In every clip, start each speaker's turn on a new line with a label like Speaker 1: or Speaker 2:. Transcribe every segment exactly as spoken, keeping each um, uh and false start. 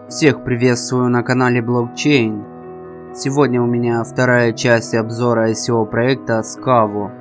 Speaker 1: Всех приветствую на канале Блокчейн. Сегодня у меня вторая часть обзора ай си о проекта Scavo.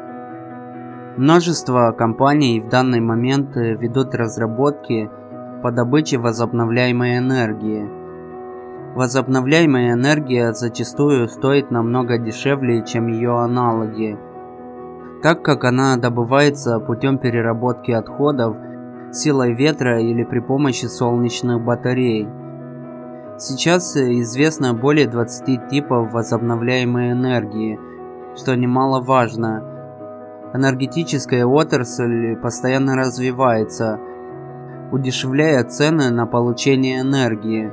Speaker 1: Множество компаний в данный момент ведут разработки по добыче возобновляемой энергии. Возобновляемая энергия зачастую стоит намного дешевле, чем ее аналоги, так как она добывается путем переработки отходов силой ветра или при помощи солнечных батарей. Сейчас известно более двадцати типов возобновляемой энергии, что немаловажно. Энергетическая отрасль постоянно развивается, удешевляя цены на получение энергии.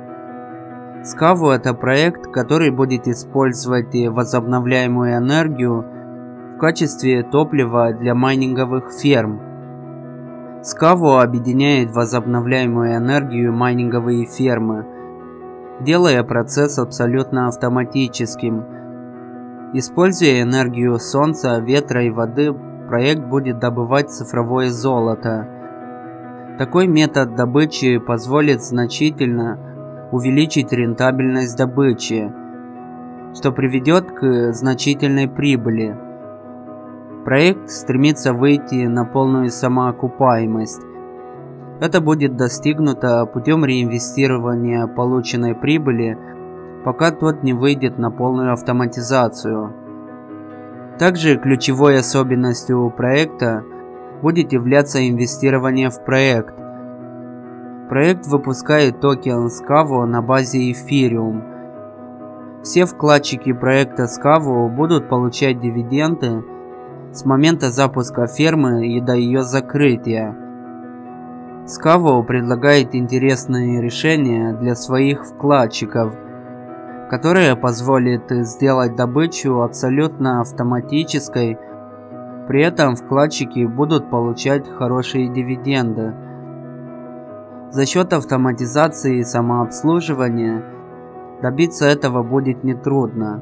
Speaker 1: Scavo – это проект, который будет использовать возобновляемую энергию в качестве топлива для майнинговых ферм. Scavo объединяет возобновляемую энергию и майнинговые фермы, делая процесс абсолютно автоматическим. Используя энергию солнца, ветра и воды, проект будет добывать цифровое золото. Такой метод добычи позволит значительно увеличить рентабельность добычи, что приведет к значительной прибыли. Проект стремится выйти на полную самоокупаемость. Это будет достигнуто путем реинвестирования полученной прибыли, пока тот не выйдет на полную автоматизацию. Также ключевой особенностью проекта будет являться инвестирование в проект. Проект выпускает токен Scavo на базе Ethereum. Все вкладчики проекта Scavo будут получать дивиденды с момента запуска фермы и до ее закрытия. Scavo предлагает интересные решения для своих вкладчиков, которые позволят сделать добычу абсолютно автоматической, при этом вкладчики будут получать хорошие дивиденды. За счет автоматизации и самообслуживания добиться этого будет нетрудно.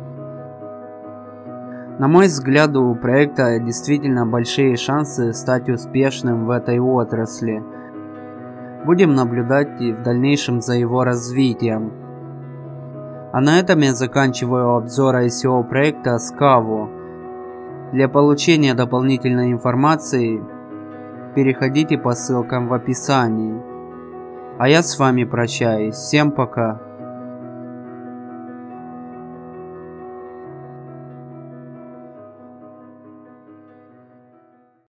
Speaker 1: На мой взгляд, у проекта действительно большие шансы стать успешным в этой отрасли. Будем наблюдать и в дальнейшем за его развитием. А на этом я заканчиваю обзор ай си о проекта Scavo. Для получения дополнительной информации переходите по ссылкам в описании. А я с вами прощаюсь. Всем пока.